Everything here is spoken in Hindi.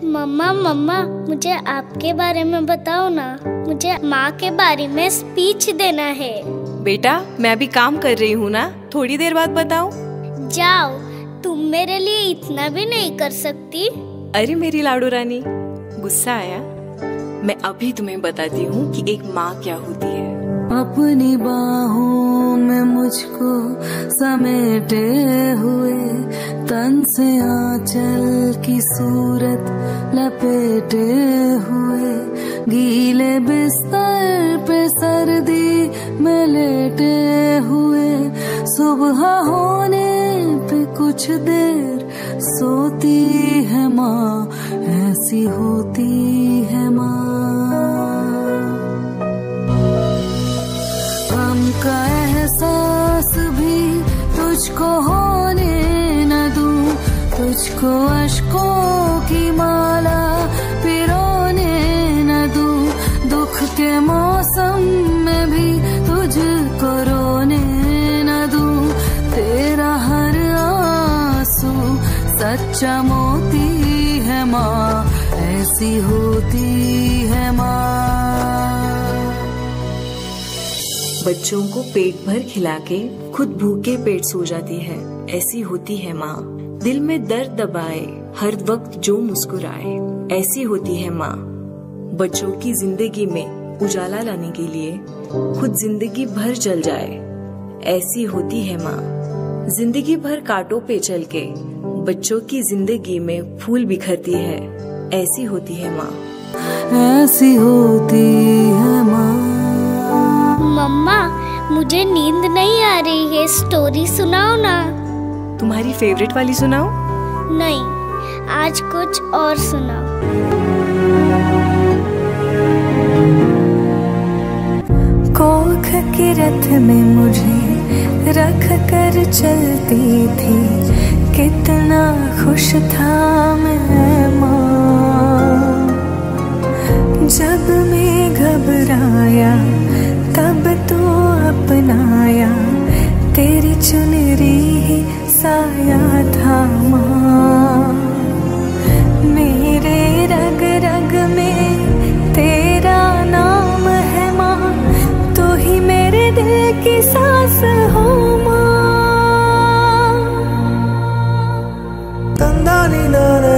मम्मा मम्मा, मुझे आपके बारे में बताओ ना। मुझे माँ के बारे में स्पीच देना है। बेटा, मैं अभी काम कर रही हूँ ना, थोड़ी देर बाद बताऊँ? जाओ, तुम मेरे लिए इतना भी नहीं कर सकती। अरे मेरी लाडू रानी, गुस्सा आया? मैं अभी तुम्हें बताती हूँ कि एक माँ क्या होती है। अपनी बाहों में मुझको समेटे हुए, तन से आंचल की सूरत लपेटे हुए, गीले बिस्तर पे सर्दी में लेटे हुए, सुबह होने पे कुछ देर सोती है माँ, ऐसी होती है माँ। गम का एहसास भी तुझको होने न दूं, तुझको अश्कों की माला पिरोने न दूं, दुख के मौसम में भी तुझको रोने न दूं, तेरा हर आंसू सच्चा मोती है माँ, ऐसी होती है माँ। बच्चों को पेट भर खिला के खुद भूखे पेट सो जाती है, ऐसी होती है माँ। दिल में दर्द दबाए हर वक्त जो मुस्कुराए, ऐसी होती है माँ। बच्चों की जिंदगी में उजाला लाने के लिए खुद जिंदगी भर जल जाए, ऐसी होती है माँ। जिंदगी भर कांटों पे चल के बच्चों की जिंदगी में फूल बिखरती है, ऐसी होती है माँ, ऐसी होती है माँ। मम्मा, मुझे नींद नहीं आ रही है, स्टोरी सुनाओ ना। तुम्हारी फेवरेट वाली सुनाओ? नहीं, आज कुछ और सुनाओ। कोख के रथ में मुझे रख कर चलती थी, कितना खुश था मैं माँ। जब मैं घबराया तब तो अपनाया, तेरी चुनरी ही साया था माँ। मेरे रग रग में तेरा नाम है माँ, तू ही मेरे दिल की सांस हो माँ। तंदानी नाना